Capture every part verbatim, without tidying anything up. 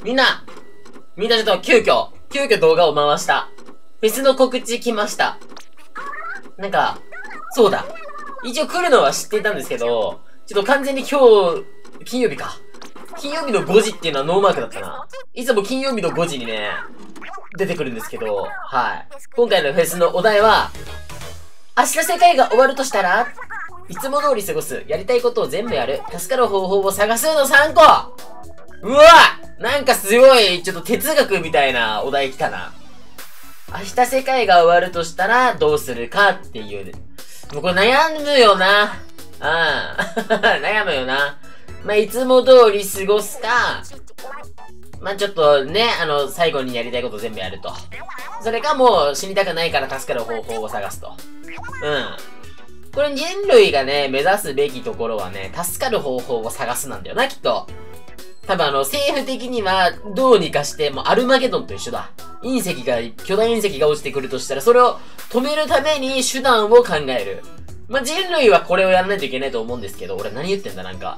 みんな、みんなちょっと急遽、急遽動画を回した。フェスの告知来ました。なんか、そうだ。一応来るのは知っていたんですけど、ちょっと完全に今日、金曜日か。金曜日のごじっていうのはノーマークだったな。いつも金曜日のごじにね、出てくるんですけど、はい。今回のフェスのお題は、明日世界が終わるとしたら、いつも通り過ごす、やりたいことを全部やる、助かる方法を探すのさんこ。うわなんかすごい、ちょっと哲学みたいなお題来たな。明日世界が終わるとしたらどうするかっていう。もうこれ悩むよな。うん。悩むよな。まあ、いつも通り過ごすか、まあ、ちょっとね、あの、最後にやりたいこと全部やると。それかもう死にたくないから助かる方法を探すと。うん。これ人類がね、目指すべきところはね、助かる方法を探すなんだよな、きっと。多分あの、政府的には、どうにかして、もうアルマゲドンと一緒だ。隕石が、巨大隕石が落ちてくるとしたら、それを止めるために手段を考える。まあ、人類はこれをやらないといけないと思うんですけど、俺何言ってんだ、なんか。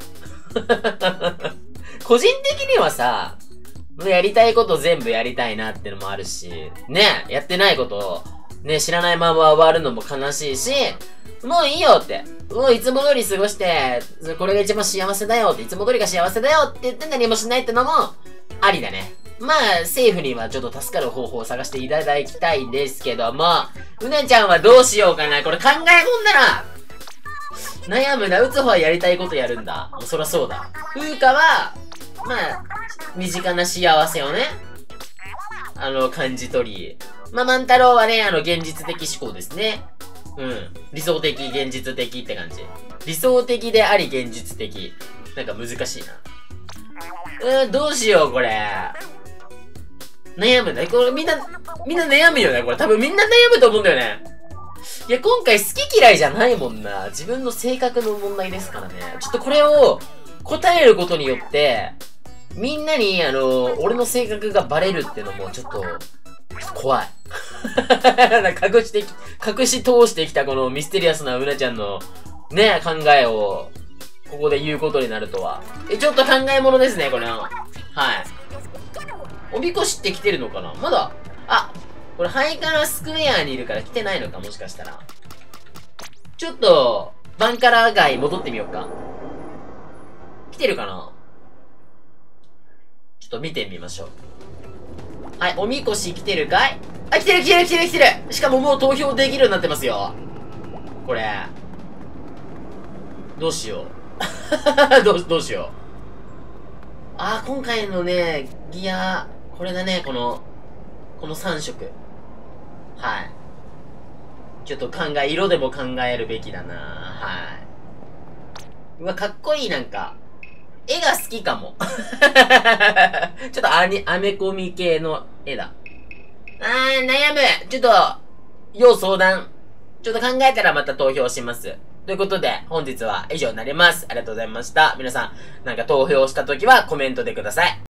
個人的にはさ、やりたいこと全部やりたいなってのもあるし、ね、やってないことを、ね、知らないまま終わるのも悲しいし、もういいよって。もういつも通り過ごして、これが一番幸せだよって、いつも通りが幸せだよって言って何もしないってのも、ありだね。まあ、政府にはちょっと助かる方法を探していただきたいんですけども、うなちゃんはどうしようかな。これ考え込んだら、悩むな。うつほはやりたいことやるんだ。もうそらそうだ。風花は、まあ、身近な幸せをね、あの、感じ取り。まあ、万太郎はね、あの、現実的思考ですね。うん。理想的、現実的って感じ。理想的であり、現実的。なんか難しいな。うーん、どうしよう、これ。悩むね。これみんな、みんな悩むよね。これ多分みんな悩むと思うんだよね。いや、今回好き嫌いじゃないもんな。自分の性格の問題ですからね。ちょっとこれを答えることによって、みんなに、あの、俺の性格がバレるってのもちょっと、怖い。隠してき、隠し通してきたこのミステリアスなうなちゃんの、ね、考えを、ここで言うことになるとは。え、ちょっと考え物ですね、これは。はい。おみこしって来てるのかなまだ、あ、これハイカラスクエアにいるから来てないのかもしかしたら。ちょっと、バンカラ街戻ってみようか。来てるかなちょっと見てみましょう。はい、おみこし来てるかいあ、来てる来てる来てる来てるしかももう投票できるようになってますよ。これ。どうしよう。どう、どうしよう。あー、今回のね、ギア、これだね、この、このさん色。はい。ちょっと考え、色でも考えるべきだなはい。うわ、かっこいい、なんか。絵が好きかも。ちょっとアニ、アメコミ系の絵だ。あー、悩む。ちょっと、要相談。ちょっと考えたらまた投票します。ということで、本日は以上になります。ありがとうございました。皆さん、なんか投票した時はコメントでください。